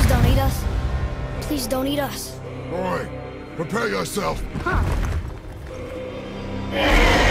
Please don't eat us. Please don't eat us. Boy, prepare yourself. Huh.